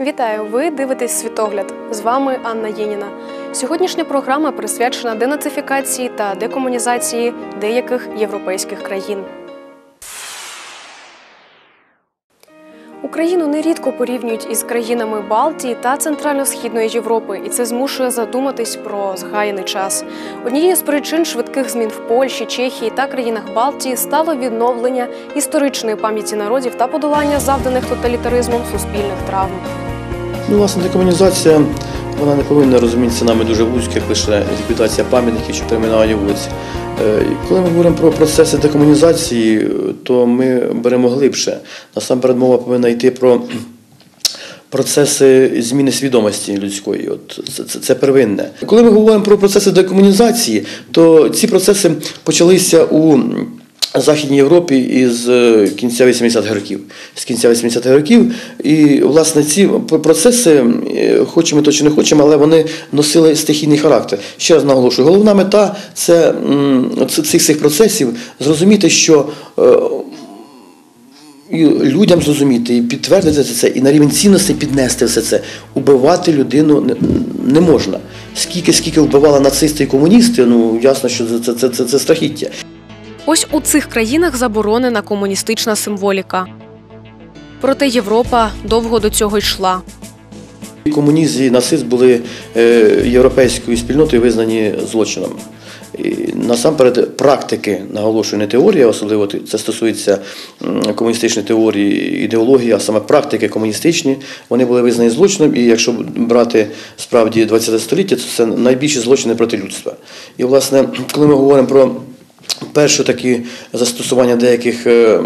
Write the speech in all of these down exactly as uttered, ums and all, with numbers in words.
Вітаю! Ви дивитесь «Світогляд». З вами Анна Єніна. Сьогоднішня програма присвячена денацифікації та декомунізації деяких європейських країн. Україну нерідко порівнюють із країнами Балтії та Центрально-Східної Європи, і це змушує задуматись про згаяний час. Однією з причин швидких змін в Польщі, Чехії та країнах Балтії стало відновлення історичної пам'яті народів та подолання завданих тоталітаризмом суспільних травм. Ну, власне, декомунізація, вона не повинна розумітися нами дуже вузько, як лише ліквідація пам'ятників чи перейменування вулиць. Коли ми говоримо про процеси декомунізації, то ми беремо глибше. Насамперед мова повинна йти про процеси зміни свідомості людської. От це, це, це первинне. Коли ми говоримо про процеси декомунізації, то ці процеси почалися у Західній Європі із кінця вісімдесятих років. З кінця вісімдесятих років. І, власне, ці процеси, хочемо то чи не хочемо, але вони носили стихійний характер. Ще раз наголошую, головна мета – це цих, цих процесів зрозуміти, що і людям зрозуміти, і підтвердити це, і на рівень цінностей піднести все це. Убивати людину не, не можна. Скільки, скільки вбивали нацисти і комуністи, ну, ясно, що це, це, це, це страхіття. Ось у цих країнах заборонена комуністична символіка. Проте Європа довго до цього йшла. Комунізм і нацизм були європейською спільнотою визнані злочином. І насамперед практики, наголошую, не теорія, особливо це стосується комуністичної теорії, ідеології, а саме практики комуністичні, вони були визнані злочином, і якщо брати справді ХХ століття, то це найбільші злочини проти людства. І, власне, коли ми говоримо про перше такі застосування деяких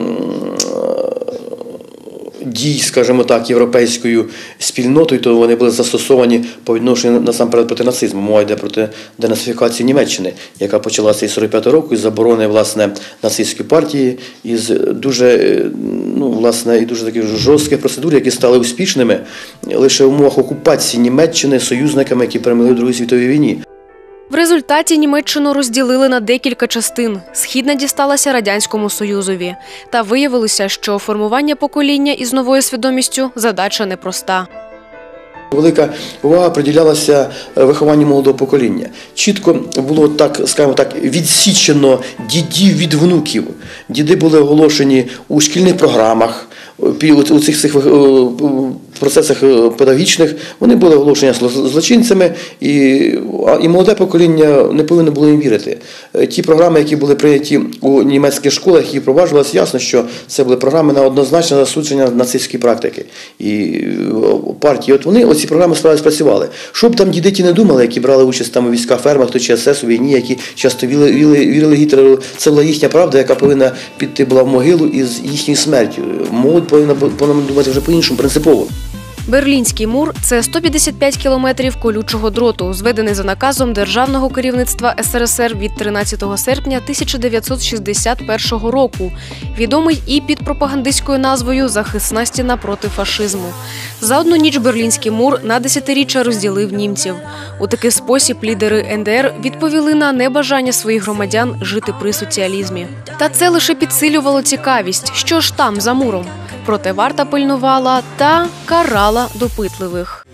дій, скажімо так, європейською спільнотою, то вони були застосовані по відношенню насамперед проти нацизму. Мова йде проти денацифікації Німеччини, яка почалася із сорок п'ятого року, із заборони, власне, нацистської партії, із дуже, ну, власне, і дуже таких жорстких процедур, які стали успішними лише в умовах окупації Німеччини союзниками, які перемогли в Другій світовій війні. В результаті Німеччину розділили на декілька частин. Східна дісталася Радянському Союзові. Та виявилося, що формування покоління із новою свідомістю – задача непроста. Велика увага приділялася вихованню молодого покоління. Чітко було, так, скажімо так, відсічено дідів від внуків. Діди були оголошені у шкільних програмах, у цих, цих процесах педагогічних, вони були оголошені злочинцями, і, і молоде покоління не повинно було їм вірити. Ті програми, які були прийняті у німецьких школах, які впроваджувалися, ясно, що це були програми на однозначне засудження нацистської практики і партії. От вони, оці програми справді спрацювали. Що б там діди ті не думали, які брали участь там у військах фермах, то чи ес ес у війні, які часто вірили, вірили, вірили Гітлеру, це була їхня правда, яка повинна піти була в могилу із їхньою смертю. Молодь повинна, повинна думати вже по-іншому, принципово. Берлінський мур – це сто п'ятдесят п'ять кілометрів колючого дроту, зведений за наказом Державного керівництва ес ер ес ер від тринадцятого серпня тисяча дев'ятсот шістдесят першого року, відомий і під пропагандистською назвою «Захисна стіна проти фашизму». За одну ніч Берлінський мур на десятиріччя розділив німців. У такий спосіб лідери ен де ер відповіли на небажання своїх громадян жити при соціалізмі. Та це лише підсилювало цікавість, що ж там за муром. Проте варта пильнувала та карала допитливих.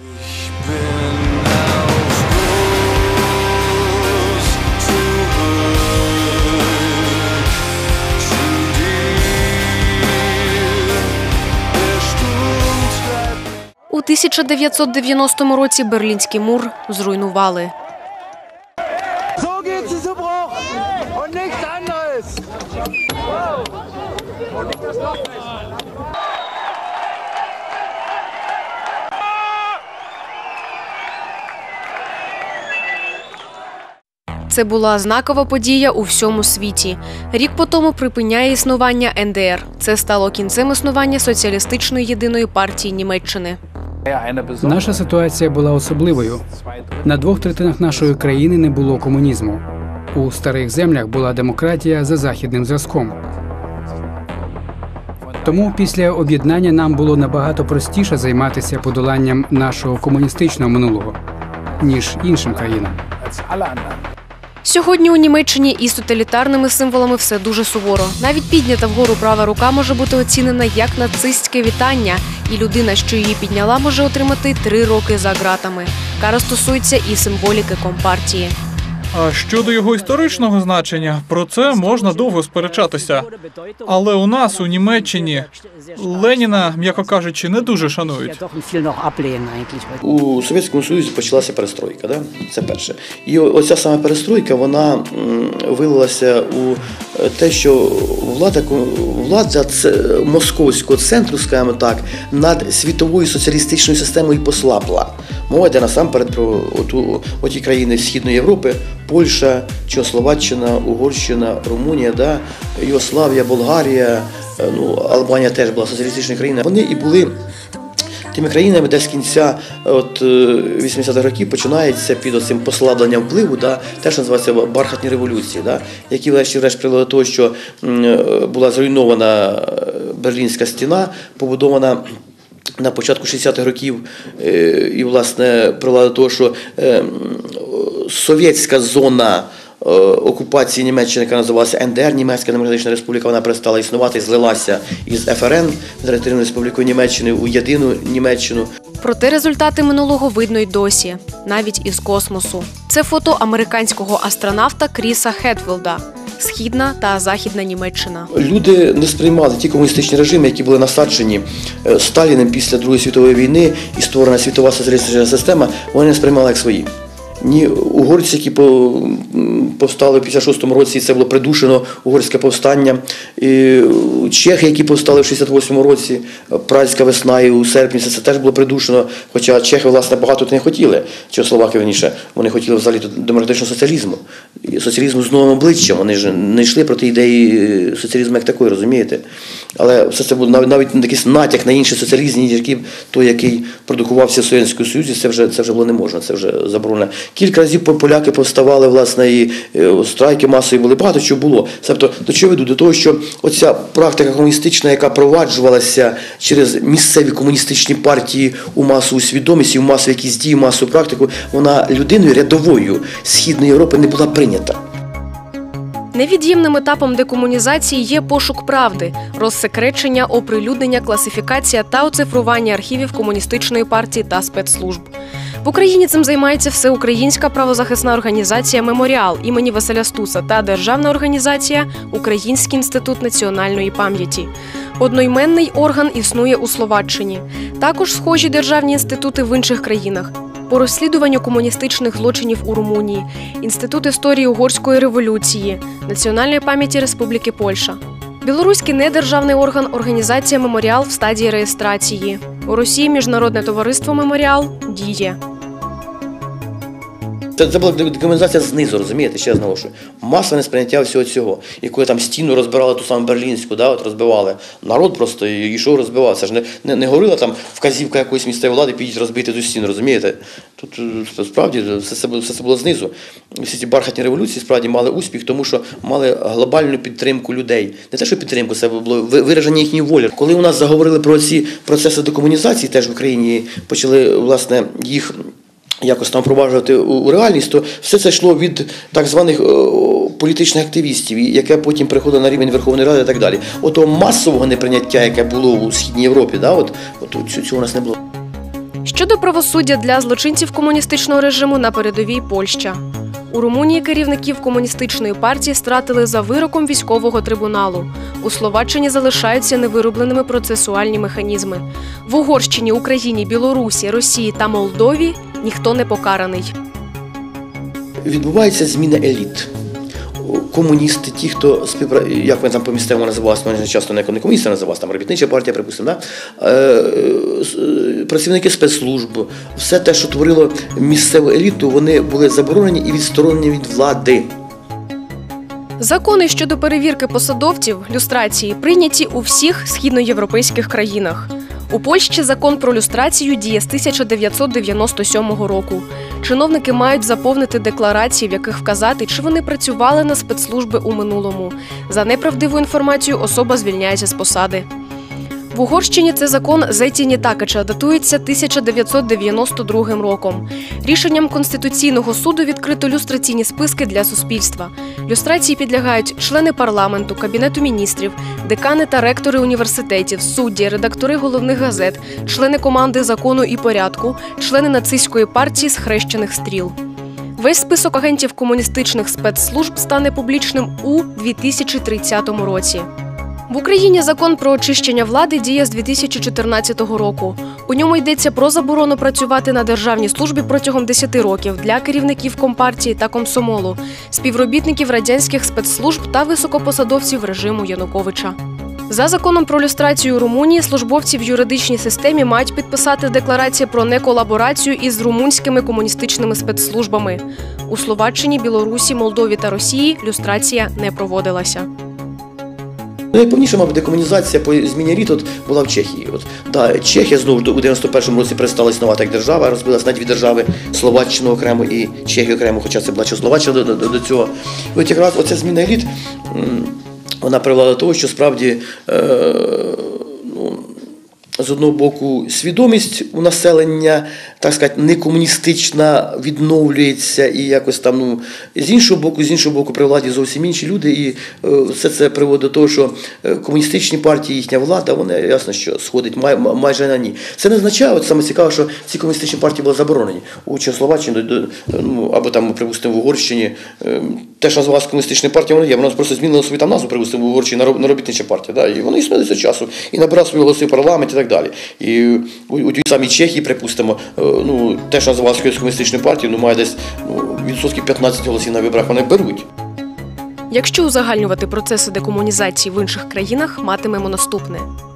У тисяча дев'ятсот дев'яностому році Берлінський мур зруйнували. Це була знакова подія у всьому світі. Рік по тому припиняє існування ен де ер. Це стало кінцем існування соціалістичної єдиної партії Німеччини. Наша ситуація була особливою. На двох третинах нашої країни не було комунізму. У старих землях була демократія за західним зразком. Тому після об'єднання нам було набагато простіше займатися подоланням нашого комуністичного минулого, ніж іншим країнам. Сьогодні у Німеччині із тоталітарними символами все дуже суворо. Навіть піднята вгору права рука може бути оцінена як нацистське вітання, І людина, що її підняла, може отримати три роки за ґратами. Кара стосується і символіки Компартії. А щодо його історичного значення, про це можна довго сперечатися. Але у нас, у Німеччині, Леніна, м'яко кажучи, не дуже шанують. У Совєтському Союзі почалася перестройка, да? Це перше. І оця саме перестройка, вона вилилася у те, що влада, влада московського центру, скажімо так, над світовою соціалістичною системою послабла. Мова йде насамперед про оту, оті країни Східної Європи, Польща, Чехословаччина, Угорщина, Румунія, да? Югославія, Болгарія, ну, Албанія теж була соціалістичною країною. Вони і були тими країнами, де з кінця от, вісімдесятих років починається під оцим послабленням впливу, да, те, що називається бархатні революції, да, які врешті-решт привели до того, що була зруйнована Берлінська стіна, побудована на початку шістдесятих років, і, власне, привела до того, що совєтська зона окупації Німеччини, яка називалася ен де ер, Німецька Демократична Республіка, вона перестала існувати і злилася із еф ер ен, Федеративною Республікою Німеччини, у єдину Німеччину. Проте результати минулого видно й досі, навіть із космосу. Це фото американського астронавта Кріса Хедфілда. Східна та Західна Німеччина. Люди не сприймали ті комуністичні режими, які були насаджені Сталіним після Другої світової війни і створена світова соціалістична система, вони не сприймали як свої. Ні угорці, які повстали в п'ятдесят шостому році, це було придушено угорське повстання, і чехи, які повстали в шістдесят восьмому році, Празька весна і у серпні, це, це теж було придушено, хоча чехи, власне, багато не хотіли, чехословаки, верніше, вони хотіли взагалі демократичного соціалізму, і соціалізму з новим обличчям, вони ж не йшли проти ідеї соціалізму як такої, розумієте? Але все це було навіть якийсь натяк на інший соціалізм, ніж той, який продукувався в Совєтському Союзі, це вже, це вже було не можна, це вже заборонено. Кілька разів поляки повставали, власне, і страйки масові були, багато чого було. Тобто, до чого веду? До того, що оця практика комуністична, яка проваджувалася через місцеві комуністичні партії у масову свідомість, і у масові якісь дії, масову практику, вона людиною рядовою Східної Європи не була прийнята. Невід'ємним етапом декомунізації є пошук правди, розсекречення, оприлюднення, класифікація та оцифрування архівів комуністичної партії та спецслужб. В Україні цим займається всеукраїнська правозахисна організація «Меморіал» імені Василя Стуса та державна організація «Український інститут національної пам'яті». Одноіменний орган існує у Словаччині. Також схожі державні інститути в інших країнах. По розслідуванню комуністичних злочинів у Румунії, Інститут історії Угорської революції, Національної пам'яті Республіки Польща. Білоруський недержавний орган організація «Меморіал» в стадії реєстрації. У Росії міжнародне товариство «Меморіал» діє. Це, це була декомунізація знизу, розумієте, ще раз наголошую. Масове сприйняття всього цього. І коли там стіну розбирали, ту саму Берлінську, да, от розбивали, народ просто йшов, розбивав. Це ж не, не, не говорила там вказівка якоїсь місцевої влади, підіть розбити ту стіну, розумієте? Тут справді все це, все це було знизу. Всі ці бархатні революції справді мали успіх, тому що мали глобальну підтримку людей. Не те, що підтримку, це було вираження їхньої волі. Коли у нас заговорили про ці процеси декомунізації, теж в Україні почали, власне, їх якось там впроваджувати у реальність, то все це йшло від так званих о, політичних активістів, яке потім приходило на рівень Верховної Ради і так далі. Ото масового неприйняття, яке було у Східній Європі, да, от, от цього у нас не було. Щодо правосуддя для злочинців комуністичного режиму на передовій Польща. У Румунії керівників комуністичної партії стратили за вироком військового трибуналу. У Словаччині залишаються невиробленими процесуальні механізми. В Угорщині, Україні, Білорусі, Росії та Молдові ніхто не покараний. Відбувається зміна еліт. Комуністи, ті, хто співпрацює, як вони там по місцевому називалися, вони часто не комуністи називалися, там робітнича партія, припустимо, да? Працівники спецслужб, все те, що творило місцеву еліту, вони були заборонені і відсторонені від влади. Закони щодо перевірки посадовців, люстрації, прийняті у всіх східноєвропейських країнах. У Польщі закон про люстрацію діє з тисяча дев'ятсот дев'яносто сьомого року. Чиновники мають заповнити декларації, в яких вказати, чи вони працювали на спецслужби у минулому. За неправдиву інформацію особа звільняється з посади. В Угорщині цей закон Зейтіні Такача датується тисяча дев'ятсот дев'яносто другим роком. Рішенням Конституційного суду відкрито люстраційні списки для суспільства. Люстрації підлягають члени парламенту, Кабінету міністрів, декани та ректори університетів, судді, редактори головних газет, члени команди закону і порядку, члени нацистської партії схрещених стріл. Весь список агентів комуністичних спецслужб стане публічним у дві тисячі тридцятому році. В Україні закон про очищення влади діє з дві тисячі чотирнадцятого року. У ньому йдеться про заборону працювати на державній службі протягом десяти років для керівників Компартії та Комсомолу, співробітників радянських спецслужб та високопосадовців режиму Януковича. За законом про люстрацію у Румунії службовці в юридичній системі мають підписати декларації про неколаборацію із румунськими комуністичними спецслужбами. У Словаччині, Білорусі, Молдові та Росії люстрація не проводилася. Найповніша, мабуть, декомунізація по зміні еліт от була в Чехії. От, да, Чехія знову у дев'яносто першому році перестала існувати як держава, розбилася на дві держави, Словаччину окремо і Чехію окремо, хоча це була Чехословаччина до, до, до цього. І от якраз оця зміна еліт, вона привела до того, що справді е, ну, з одного боку свідомість у населення, так сказати, некомуністична відновлюється і якось там, ну, з іншого боку, з іншого боку при владі зовсім інші люди, і е, все це приводить до того, що комуністичні партії, їхня влада, вона ясно, що сходить май, майже на ні. Це не означає, от саме цікаво, що ці комуністичні партії були заборонені. У Чехословаччині, ну, або там, припустимо, в Угорщині, е, те, що називалося комуністичною партією, воно є, воно просто змінило свою там назву, припустимо, в Угорщині на робітнича партія, да, і воно існує до часу, і набирає свої голоси в парламенті і так далі. І у, у тій самій Чехії, припустимо, ну, те, що називалося комуністичною партією, ну, має десь ну, відсотків п'ятнадцять голосів на виборах вони беруть. Якщо узагальнювати процеси декомунізації в інших країнах, матимемо наступне.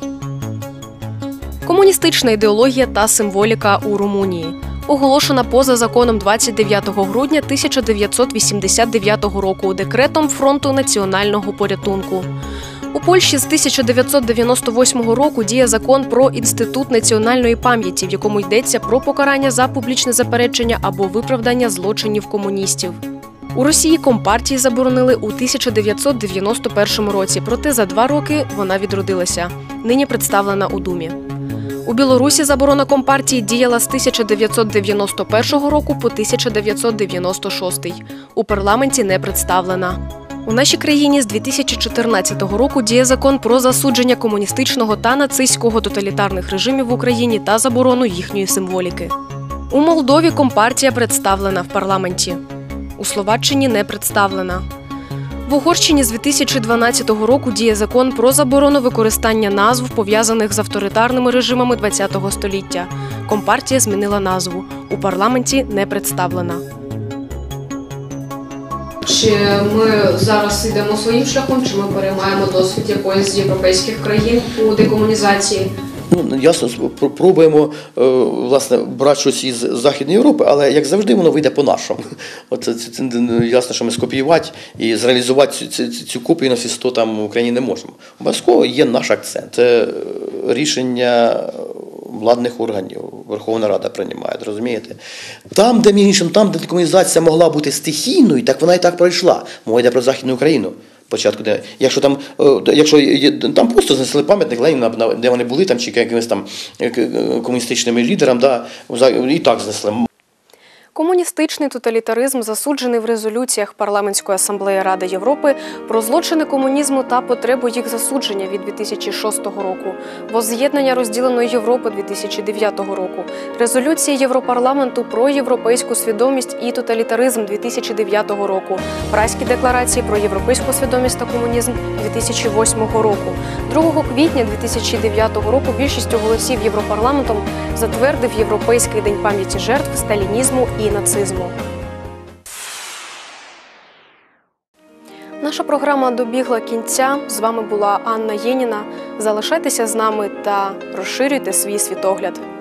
Комуністична ідеологія та символіка у Румунії. Оголошена поза законом двадцять дев'ятого грудня тисяча дев'ятсот вісімдесят дев'ятого року декретом Фронту національного порятунку. У Польщі з тисяча дев'ятсот дев'яносто восьмого року діє закон про Інститут національної пам'яті, в якому йдеться про покарання за публічне заперечення або виправдання злочинів комуністів. У Росії Компартії заборонили у тисяча дев'ятсот дев'яносто першому році, проте за два роки вона відродилася. Нині представлена у Думі. У Білорусі заборона Компартії діяла з тисяча дев'ятсот дев'яносто першого року по тисяча дев'ятсот дев'яносто шостий. У парламенті не представлена. У нашій країні з дві тисячі чотирнадцятого року діє закон про засудження комуністичного та нацистського тоталітарних режимів в Україні та заборону їхньої символіки. У Молдові Компартія представлена в парламенті. У Словаччині не представлена. В Угорщині з дві тисячі дванадцятого року діє закон про заборону використання назв, пов'язаних з авторитарними режимами ХХ століття. Компартія змінила назву. У парламенті не представлена. Чи ми зараз йдемо своїм шляхом, чи ми переймаємо досвід якоїсь з європейських країн у декомунізації? Ну, ясно, пробуємо, власне, брати щось із Західної Європи, але, як завжди, воно вийде по-нашому. От це, це, це ясно, що ми скопіювати і зреалізувати цю, цю, цю копію на всі сто там в Україні не можемо. Обов'язково є наш акцент. Це рішення владних органів, Верховна Рада приймає, розумієте? Там, де, між іншим, там, де декомунізація могла бути стихійною, так вона і так пройшла. Мова йде про Західну Україну. Початку, де, якщо там, якщо там просто знесли пам'ятник Леніна, де вони були, там, чи якимось там комуністичним лідерам, да, і так знесли. Комуністичний тоталітаризм засуджений в резолюціях Парламентської асамблеї Ради Європи про злочини комунізму та потребу їх засудження від дві тисячі шостого року, Возз'єднання розділеної Європи дві тисячі дев'ятого року, резолюції Європарламенту про європейську свідомість і тоталітаризм дві тисячі дев'ятого року, Празькі декларації про європейську свідомість та комунізм дві тисячі восьмого року. другого квітня дві тисячі дев'ятого року більшістю голосів Європарламентом затвердив Європейський день пам'яті жертв сталінізму і нацизму. Наша програма добігла кінця. З вами була Анна Єніна. Залишайтеся з нами та розширюйте свій світогляд.